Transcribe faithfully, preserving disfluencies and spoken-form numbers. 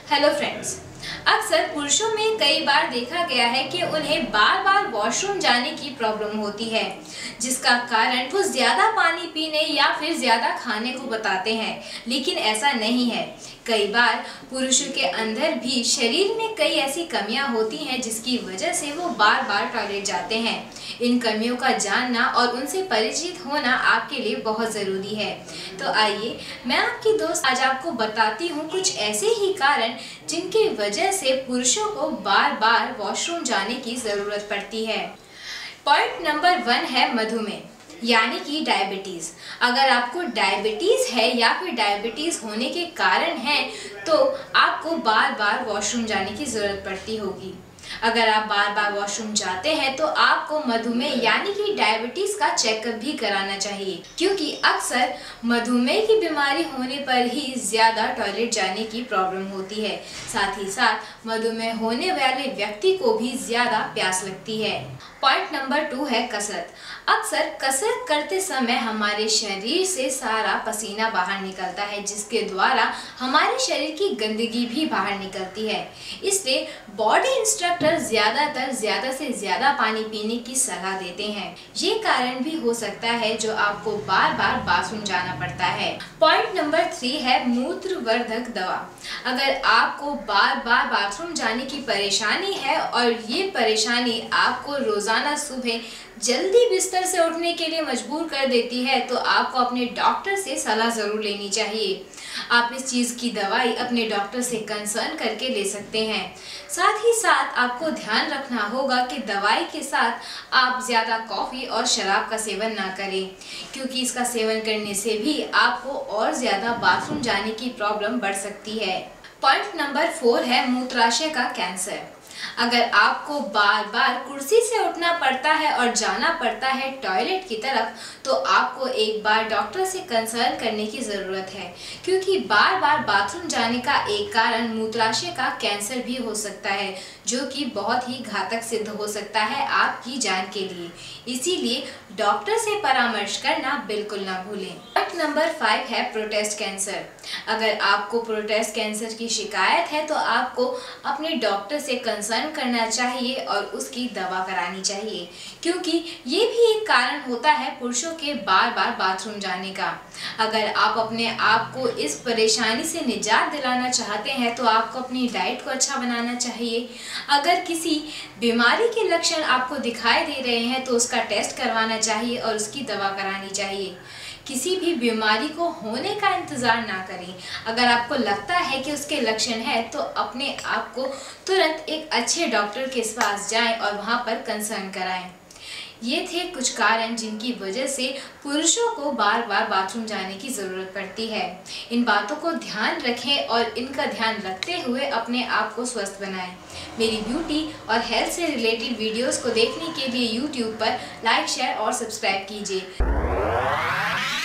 Hello friends, अक्सर पुरुषों में कई बार देखा गया है कि उन्हें बार बार वॉशरूम जाने की प्रॉब्लम होती है, जिसका कारण वो ज़्यादा पानी पीने या फिर ज़्यादा खाने को बताते हैं। लेकिन ऐसा नहीं है। कई बार पुरुषों के अंदर भी शरीर में कई ऐसी कमियां होती हैं जिसकी वजह से वो बार बार टॉयलेट जाते हैं। इन कमियों का जानना और उनसे परिचित होना आपके लिए बहुत ज़रूरी है। तो आइए मैं आपकी दोस्त आज आपको बताती हूँ कुछ ऐसे ही कारण जिनकी वजह से पुरुषों को बार बार वॉशरूम जाने की ज़रूरत पड़ती है। पॉइंट नंबर वन है मधुमेह, यानी कि डायबिटीज़। अगर आपको डायबिटीज़ है या फिर डायबिटीज़ होने के कारण है तो आपको बार बार वॉशरूम जाने की ज़रूरत पड़ती होगी। अगर आप बार बार वॉशरूम जाते हैं तो आपको मधुमेह यानी कि डायबिटीज़ का चेकअप भी कराना चाहिए, क्योंकि अक्सर मधुमेह की बीमारी होने पर ही ज़्यादा टॉयलेट जाने की प्रॉब्लम होती है। साथ ही साथ मधुमेह होने वाले व्यक्ति को भी ज़्यादा प्यास लगती है। पॉइंट नंबर टू है कसरत। अक्सर कसरत करते समय हमारे शरीर से सारा पसीना बाहर निकलता है, जिसके द्वारा हमारे शरीर की गंदगी भी बाहर निकलती है। इसलिए बॉडी इंस्ट्रक्टर ज़्यादातर ज़्यादा से ज़्यादा पानी पीने की सलाह देते हैं। ये कारण भी हो सकता है जो आपको बार बार बाथरूम जाना पड़ता है। पॉइंट नंबर थ्री है मूत्रवर्धक दवा। अगर आपको बार बार बाथरूम जाने की परेशानी है और ये परेशानी आपको रोज़ाना सुबह जल्दी बिस्तर से उठने के लिए मजबूर कर देती है तो आपको अपने डॉक्टर से सलाह ज़रूर लेनी चाहिए। आप इस चीज़ की दवाई अपने डॉक्टर से कंसर्न करके ले सकते हैं। साथ ही साथ आपको ध्यान रखना होगा कि दवाई के साथ आप ज़्यादा कॉफ़ी और शराब का सेवन ना करें, क्योंकि इसका सेवन करने से भी आपको और ज़्यादा बाथरूम जाने की प्रॉब्लम बढ़ सकती है। पॉइंट नंबर फोर है मूत्राशय का कैंसर। अगर आपको बार बार कुर्सी से उठना पड़ता है और जाना पड़ता है टॉयलेट की तरफ, तो आपको एक बार डॉक्टर से कंसर्न करने की ज़रूरत है, क्योंकि बार बार बाथरूम जाने का एक कारण मूत्राशय का कैंसर भी हो सकता है, जो कि बहुत ही घातक सिद्ध हो सकता है आपकी जान के लिए। इसीलिए डॉक्टर से परामर्श करना बिल्कुल ना भूलें। पॉइंट नंबर फाइव है प्रोस्टेट कैंसर। अगर आपको प्रोस्टेट कैंसर की शिकायत है तो आपको अपने डॉक्टर से कंसर्न करना चाहिए और उसकी दवा करानी चाहिए, क्योंकि ये भी एक कारण होता है पुरुषों के बार बार बाथरूम जाने का। अगर आप अपने आप को इस परेशानी से निजात दिलाना चाहते हैं तो आपको अपनी डाइट को अच्छा बनाना चाहिए। अगर किसी बीमारी के लक्षण आपको दिखाई दे रहे हैं तो उसका टेस्ट करवाना चाहिए और उसकी दवा करानी चाहिए। किसी भी बीमारी को होने का इंतज़ार ना करें। अगर आपको लगता है कि उसके लक्षण है तो अपने आप को तुरंत एक अच्छे डॉक्टर के पास जाएं और वहां पर कंसर्न कराएं। ये थे कुछ कारण जिनकी वजह से पुरुषों को बार बार बाथरूम जाने की ज़रूरत पड़ती है। इन बातों को ध्यान रखें और इनका ध्यान रखते हुए अपने आप को स्वस्थ बनाएं। मेरी ब्यूटी और हेल्थ से रिलेटेड वीडियोस को देखने के लिए यूट्यूब पर लाइक, शेयर और सब्सक्राइब कीजिए।